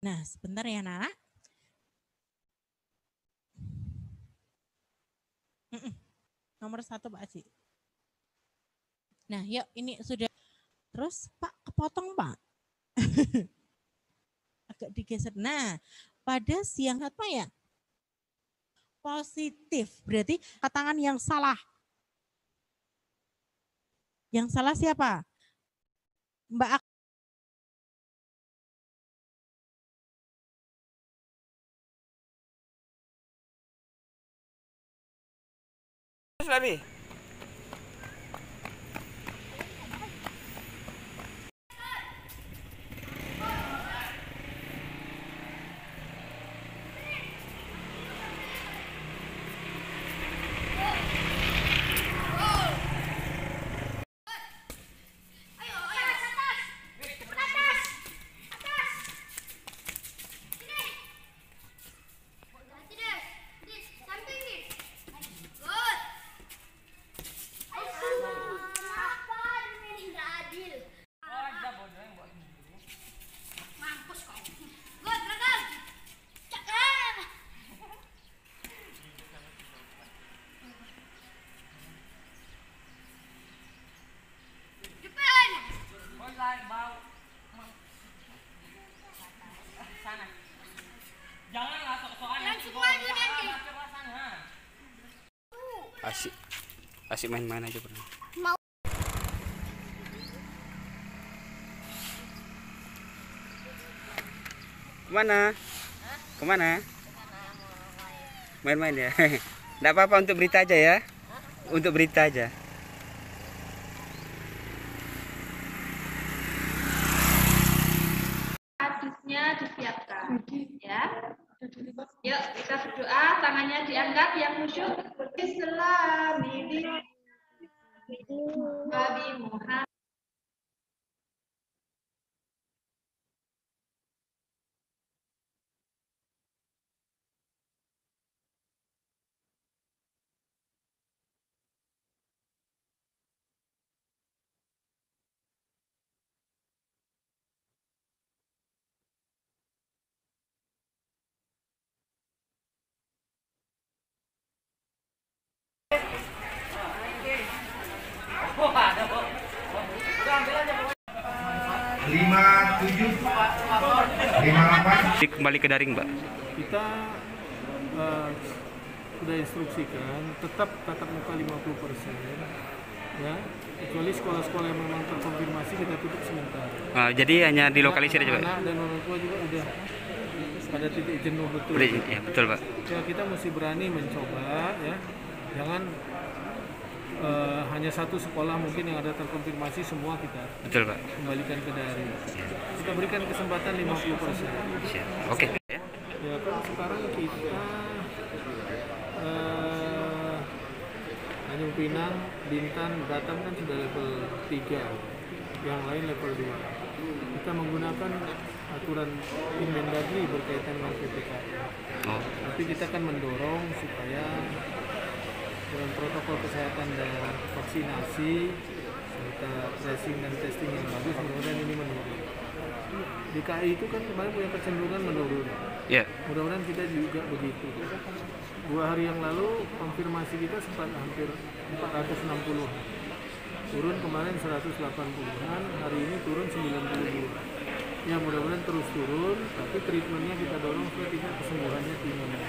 Nah, sebentar ya, Nana. Nomor 1, Pak Haji. Nah, yuk ini sudah. Terus, Pak, kepotong, Pak. Agak digeser. Nah, pada siang apa ya? Positif. Berarti tangan yang salah. Yang salah siapa? Mbak Lagi. Asik main-main aja pernah. Kemana? Kemana? Main-main ya. Nggak apa-apa, untuk berita aja ya. Untuk berita aja. Adusnya disiapkan, ya. Yuk kita berdoa, tangannya diangkat yang khusyuk. Islami Nabi Muhammad. Kembali ke daring, Mbak. Kita sudah instruksikan tetap tatap muka 50%, ya, kecuali sekolah-sekolah yang memang terkonfirmasi kita tutup sementara. Jadi hanya dilokalisir aja, Pak. Anak dan orang tua juga udah pada titik jenuh betul. Ya, betul, Pak. Ya, kita mesti berani mencoba, ya, jangan hanya satu sekolah mungkin yang ada terkonfirmasi, semua kita Betul, Pak. kembalikan ke daring. Kita berikan kesempatan 50%. Oke. Ya kan sekarang kita Tanjung Pinang, Bintan, Batam kan sudah level 3, yang lain level 2. Kita menggunakan aturan Inmendagri berkaitan dengan PPKM. Tapi kita akan mendorong supaya dengan protokol kesehatan dan vaksinasi serta tracing dan testing yang bagus, mudah-mudahan ini menurun. DKI itu kan kemarin punya kecenderungan menurun. Ya. Mudah-mudahan kita juga begitu. 2 hari yang lalu konfirmasi kita sempat hampir 460. Turun kemarin 180-an, hari ini turun 92. Ya mudah-mudahan terus turun, tapi treatmentnya kita dorong supaya tingkat kesembuhannya tinggi.